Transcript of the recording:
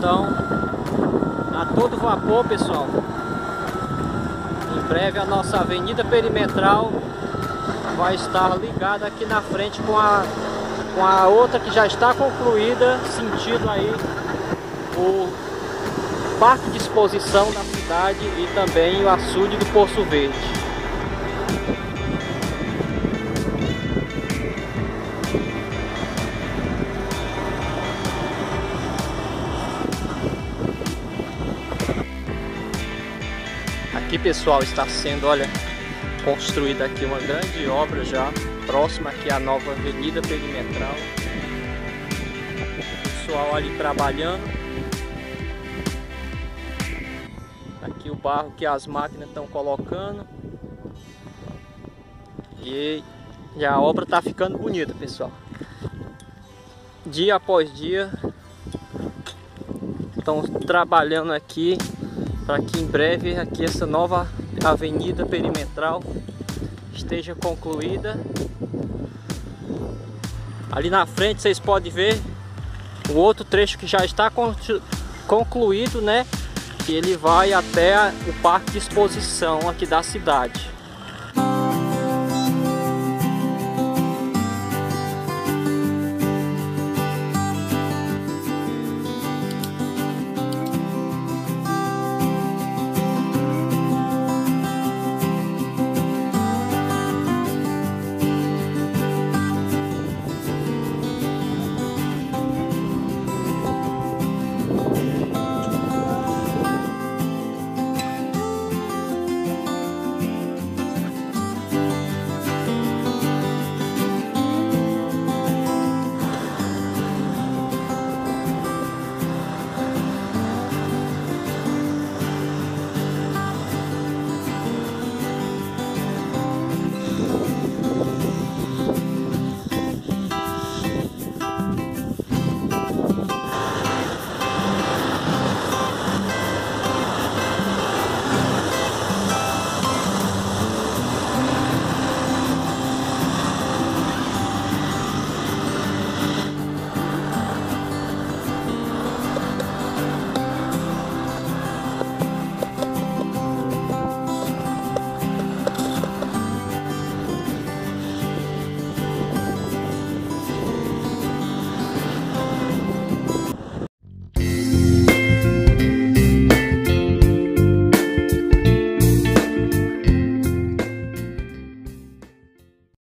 estão a todo vapor, pessoal. Em breve a nossa avenida perimetral vai estar ligada aqui na frente com a outra que já está concluída, sentido aí o parque de exposição da cidade e também o açude do Poço Verde. Aqui, pessoal, está sendo, olha, construída aqui uma grande obra já próxima aqui à nova avenida perimetral. O pessoal ali trabalhando. Aqui o barro que as máquinas estão colocando. E a obra está ficando bonita, pessoal. Dia após dia estão trabalhando aqui para que em breve aqui essa nova avenida perimetral esteja concluída. Ali na frente vocês podem ver o outro trecho que já está concluído, né? Que ele vai até o parque de exposição aqui da cidade.